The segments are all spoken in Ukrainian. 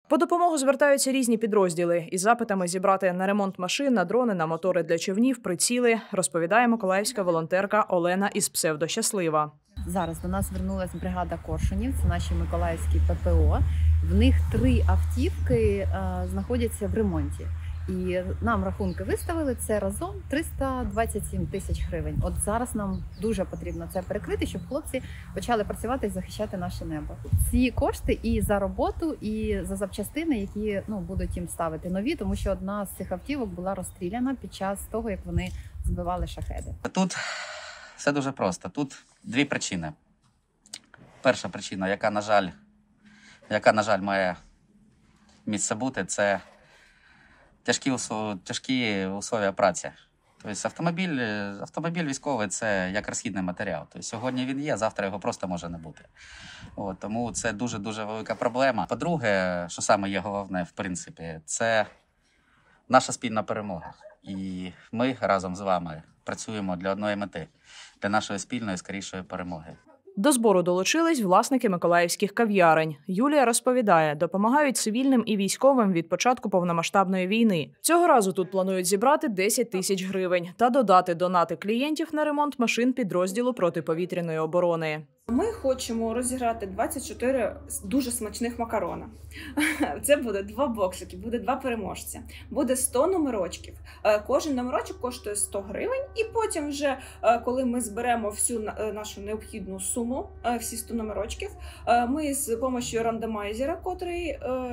По допомогу звертаються різні підрозділи із запитами зібрати на ремонт машин, на дрони, на мотори для човнів, приціли, розповідає миколаївська волонтерка Олена із псевдощаслива. Зараз до нас звернулася бригада Коршунів, це наші миколаївські ППО. В них 3 автівки знаходяться в ремонті. І нам рахунки виставили, це разом 327 тисяч гривень. От зараз нам дуже потрібно це перекрити, щоб хлопці почали працювати і захищати наше небо. Ці кошти і за роботу, і за запчастини, які будуть їм ставити нові, тому що одна з цих автівок була розстріляна під час того, як вони збивали шахеди. Тут все дуже просто. Тут 2 причини. Перша причина, яка, на жаль, має місце бути, це тяжкі условия праці. Тобто автомобіль військовий – це як розхідний матеріал. Тобто сьогодні він є, завтра його просто може не бути. Тому це дуже-дуже велика проблема. По-друге, що саме є головне, в принципі, це наша спільна перемога. І ми разом з вами працюємо для одної мети – для нашої спільної, скорішої перемоги. До збору долучились власники миколаївських кав'ярень. Юлія розповідає, допомагають цивільним і військовим від початку повномасштабної війни. Цього разу тут планують зібрати 10 тисяч гривень та додати донати клієнтів на ремонт машин підрозділу протиповітряної оборони. Ми хочемо розіграти 24 дуже смачних макарона. Це буде 2 боксики, буде 2 переможця. Буде 100 номерочків. Кожен номерочок коштує 100 гривень. І потім вже, коли ми зберемо всю нашу необхідну суму, всі 100 номерочків, ми з допомогою рандомайзера, котрий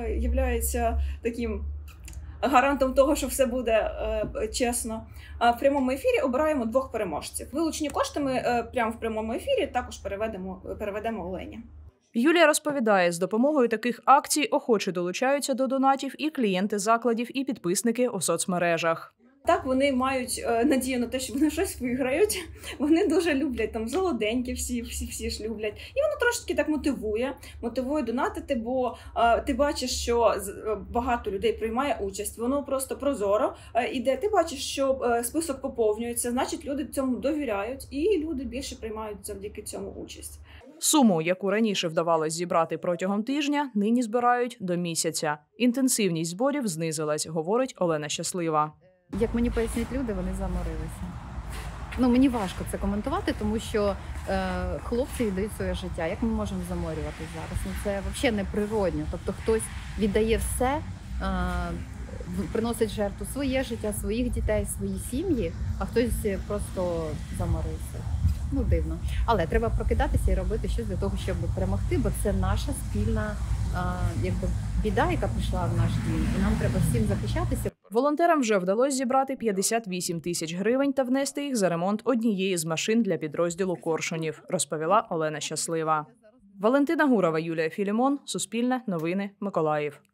є таким гарантом того, що все буде чесно, в прямому ефірі обираємо 2 переможців. Вилучені кошти ми прямо в прямому ефірі також переведемо Олені. Юлія розповідає, з допомогою таких акцій охоче долучаються до донатів і клієнти закладів, і підписники у соцмережах. Так, вони мають надію на те, що вони щось виграють. Вони дуже люблять, там солоденькі всі ж люблять. І воно трошки так мотивує донатити, бо ти бачиш, що багато людей приймає участь. Воно просто прозоро іде. Ти бачиш, що список поповнюється, значить люди цьому довіряють і люди більше приймають завдяки цьому участь. Суму, яку раніше вдавалось зібрати протягом тижня, нині збирають до місяця. Інтенсивність зборів знизилась, говорить Олена Щаслива. Як мені пояснюють люди, вони заморилися. Мені важко це коментувати, тому що хлопці віддають своє життя. Як ми можемо заморюватися зараз? Це взагалі неприродно. Тобто хтось віддає все, приносить жертву своє життя, своїх дітей, свої сім'ї, а хтось просто заморився. Дивно. Але треба прокидатися і робити щось для того, щоб перемогти, бо це наша спільна біда, яка прийшла в наш дім. І нам треба всім захищатися. Волонтерам вже вдалося зібрати 58 тисяч гривень та внести їх за ремонт однієї з машин для підрозділу Коршунів, розповіла Олена Щаслива. Валентина Гурова, Юлія Філімон, Суспільне, Новини, Миколаїв.